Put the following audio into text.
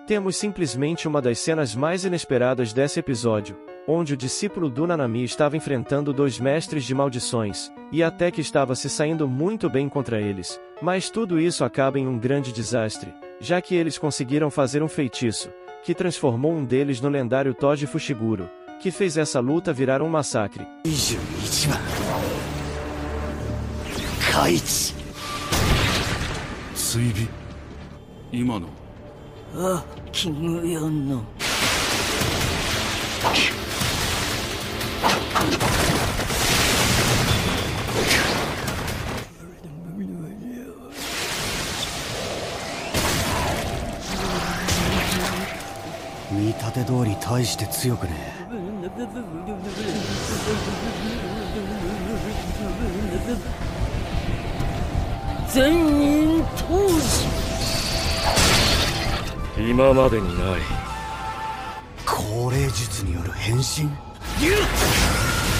Temos simplesmente uma das cenas mais inesperadas desse episódio, onde o discípulo do Nanami estava enfrentando dois mestres de maldições, e até que estava se saindo muito bem contra eles, mas tudo isso acaba em um grande desastre, já que eles conseguiram fazer um feitiço, que transformou um deles no lendário Toji Fushiguro, que fez essa luta virar um massacre. 21番カイチ追尾今のあキムヨンの見立て通り大して強くねえ。全員投資今までにない高齢術による変身。